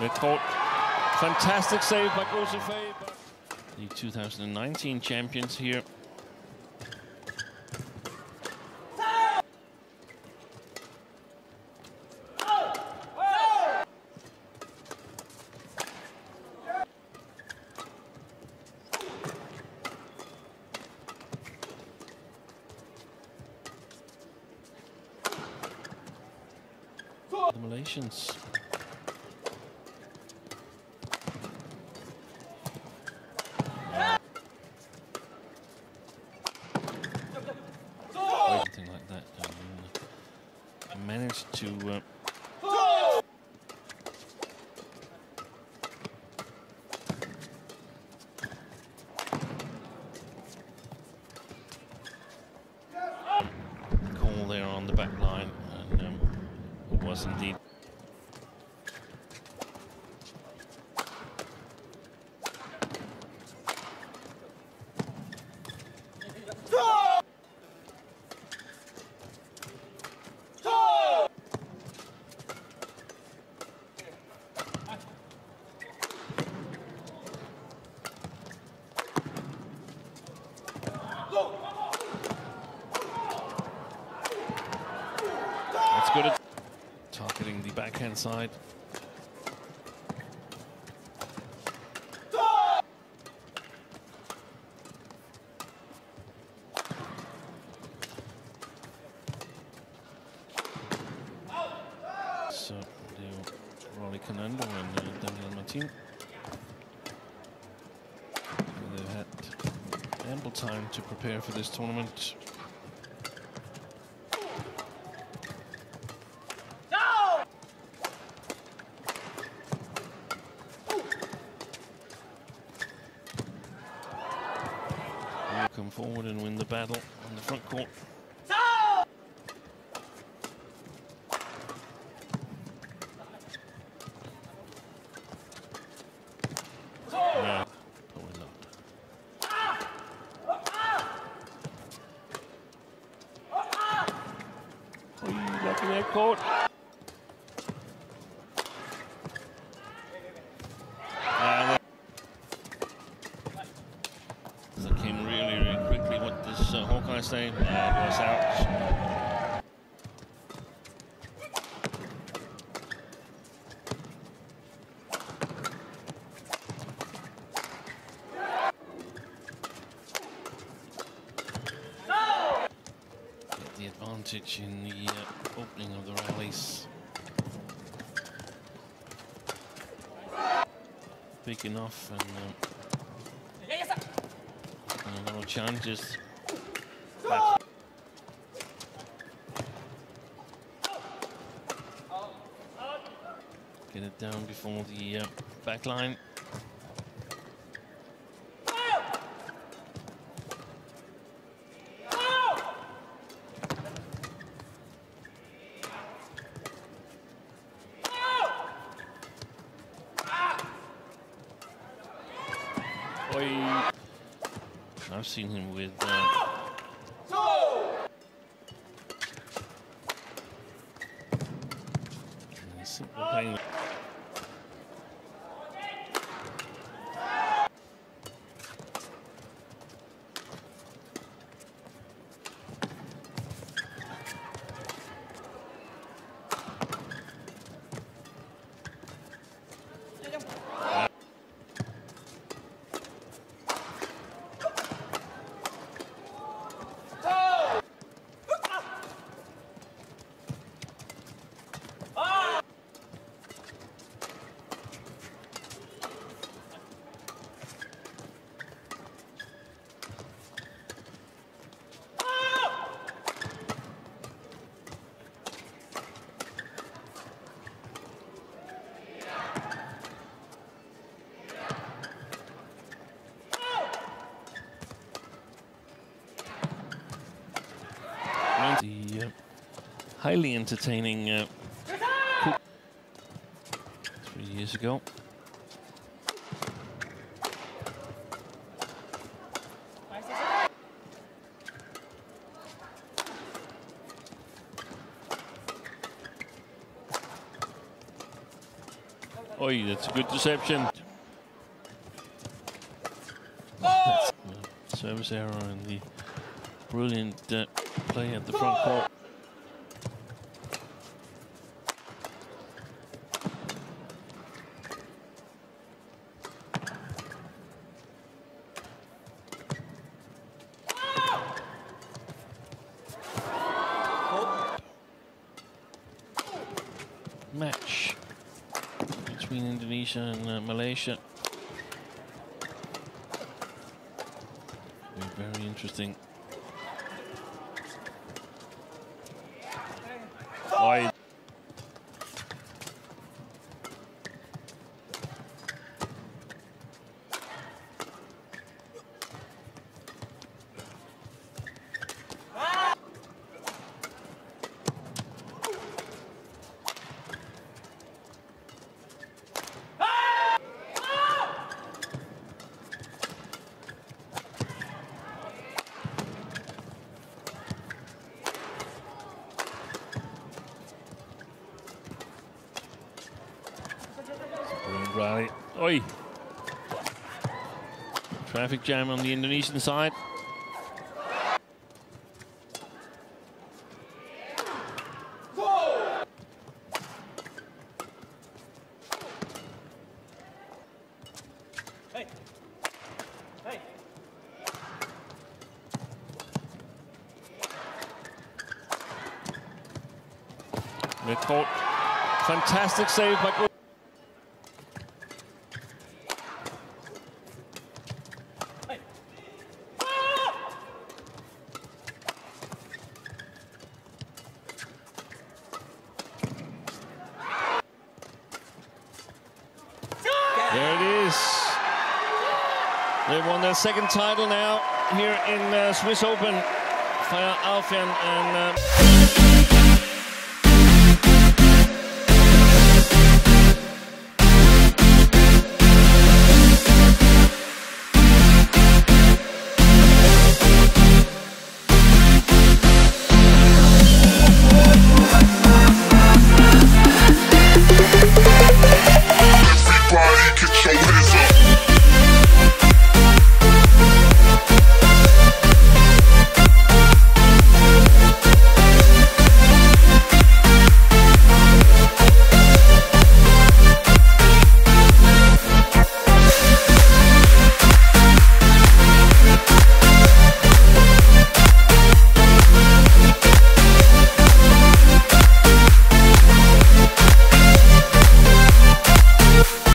They're caught. Fantastic save by Goh Sze Fei. The 2019 champions here. The Malaysians. Something like that. Managed to call there on the back line, and it was indeed. That's good at targeting the backhand side. So, Rolly Canando and Daniel Martin. They've had ample time to prepare for this tournament. Come forward and win the battle on the front court. No, probably not. Oh, lucky that court. That came really quickly. What does Hawkeye say? It was out. Get the advantage in the opening of the rallies. Big enough and a lot of challenges. Get it down before the back line. I've seen him with playing. The highly entertaining 3 years ago. Oi, that's a good deception. Service error and the brilliant play at the front court. Match between Indonesia and Malaysia. Very interesting. Wide. Rally. Oi! Traffic jam on the Indonesian side. Hey. Hey. Mid-court. Fantastic save by Goh. There it is. They won their second title now here in Swiss Open. Fajar Alfian and